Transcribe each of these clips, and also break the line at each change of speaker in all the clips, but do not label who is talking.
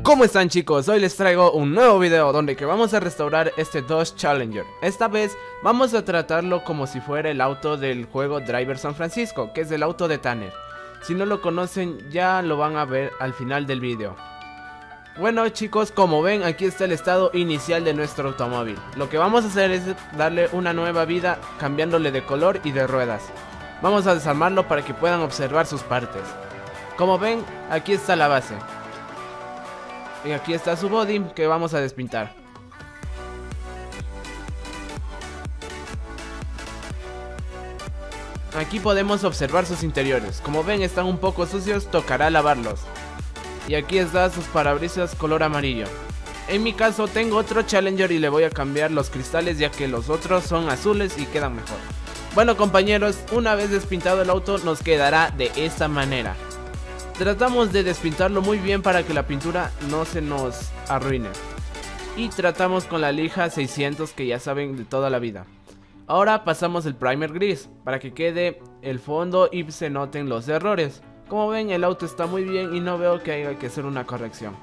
¿Cómo están, chicos? Hoy les traigo un nuevo video donde que vamos a restaurar este Dodge Challenger. Esta vez vamos a tratarlo como si fuera el auto del juego Driver San Francisco, que es el auto de Tanner. Si no lo conocen, ya lo van a ver al final del video. Bueno, chicos, como ven, aquí está el estado inicial de nuestro automóvil. Lo que vamos a hacer es darle una nueva vida cambiándole de color y de ruedas. Vamos a desarmarlo para que puedan observar sus partes. Como ven, aquí está la base. Y aquí está su body que vamos a despintar. Aquí podemos observar sus interiores. Como ven, están un poco sucios, tocará lavarlos. Y aquí están sus parabrisas color amarillo. En mi caso tengo otro Challenger y le voy a cambiar los cristales, ya que los otros son azules y quedan mejor. Bueno, compañeros, una vez despintado el auto nos quedará de esta manera. Tratamos de despintarlo muy bien para que la pintura no se nos arruine. Y tratamos con la lija 600, que ya saben de toda la vida. Ahora pasamos el primer gris para que quede el fondo y se noten los errores. Como ven, el auto está muy bien y no veo que haya que hacer una corrección.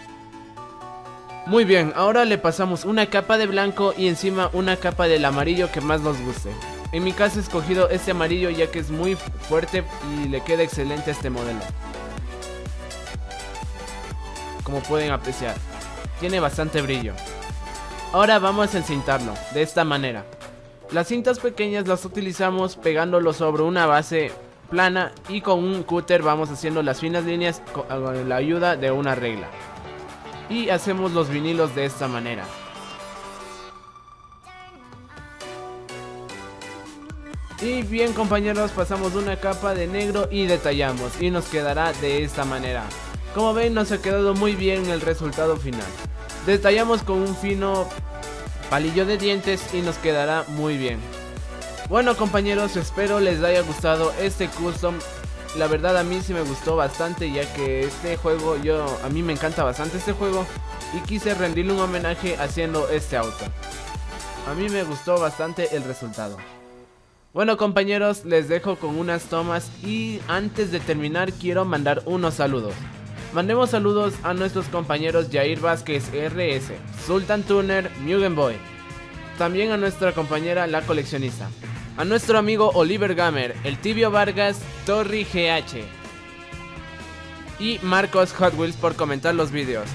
Muy bien, ahora le pasamos una capa de blanco y encima una capa del amarillo que más nos guste. En mi caso he escogido este amarillo ya que es muy fuerte y le queda excelente a este modelo. Como pueden apreciar, tiene bastante brillo. Ahora vamos a encintarlo de esta manera. Las cintas pequeñas las utilizamos pegándolo sobre una base plana y con un cúter vamos haciendo las finas líneas con la ayuda de una regla. Y hacemos los vinilos de esta manera. Y bien, compañeros, pasamos una capa de negro y detallamos y nos quedará de esta manera. Como ven, nos ha quedado muy bien el resultado final. Detallamos con un fino palillo de dientes y nos quedará muy bien. Bueno, compañeros, espero les haya gustado este custom. La verdad, a mí sí me gustó bastante, ya que este juego, a mí me encanta bastante este juego y quise rendirle un homenaje haciendo este auto. A mí me gustó bastante el resultado. Bueno, compañeros, les dejo con unas tomas y antes de terminar quiero mandar unos saludos. Mandemos saludos a nuestros compañeros Jair Vázquez RS, Sultan Turner, Mugen Boy. También a nuestra compañera La Coleccionista. A nuestro amigo Oliver Gamer, El Tibio Vargas, Torri GH. Y Marcos Hot Wheels por comentar los vídeos.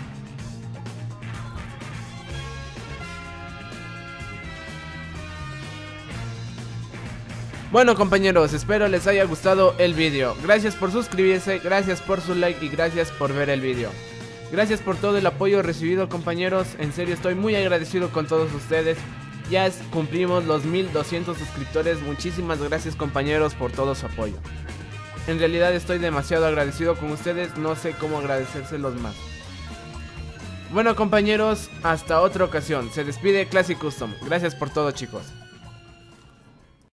Bueno, compañeros, espero les haya gustado el vídeo. Gracias por suscribirse, gracias por su like y gracias por ver el vídeo. Gracias por todo el apoyo recibido, compañeros. En serio estoy muy agradecido con todos ustedes. Ya cumplimos los 1200 suscriptores. Muchísimas gracias, compañeros, por todo su apoyo. En realidad estoy demasiado agradecido con ustedes. No sé cómo agradecérselos más. Bueno, compañeros, hasta otra ocasión. Se despide Classic Custom. Gracias por todo, chicos.